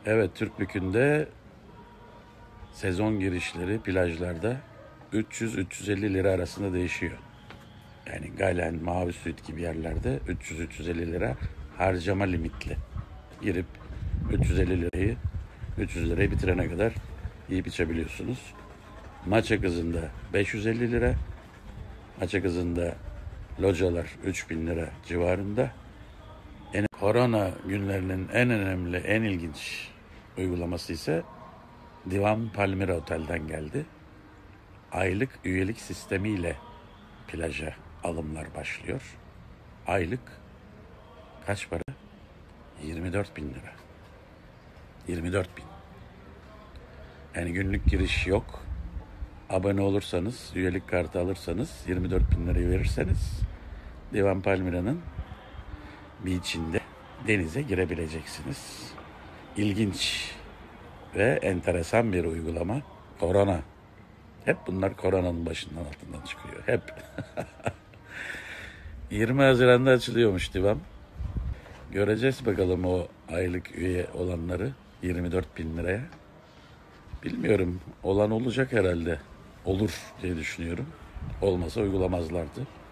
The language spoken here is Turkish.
Evet, Türkbükü'nde sezon girişleri plajlarda 300-350 lira arasında değişiyor. Yani Galen, Mavi Suit gibi yerlerde 300-350 lira harcama limitli. Girip 300 lirayı bitirene kadar yiyip içebiliyorsunuz. Maça kızında 550 lira. Maça kızında localar 3000 lira civarında. Korona günlerinin en önemli, en ilginç uygulaması ise Divan Palmira Otel'den geldi. Aylık üyelik sistemiyle plaja alımlar başlıyor. Aylık kaç para? 24 bin lira. 24 bin. Yani günlük giriş yok. Abone olursanız, üyelik kartı alırsanız, 24 bin lirayı verirseniz Divan Palmira'nın beach'inde denize girebileceksiniz. İlginç ve enteresan bir uygulama. Korona. Hep bunlar koronanın başından altından çıkıyor. Hep. 20 Haziran'da açılıyormuş Divan. Göreceğiz bakalım o aylık üye olanları 24 bin liraya. Bilmiyorum. Olan olacak herhalde. Olur diye düşünüyorum. Olmasa uygulamazlardı.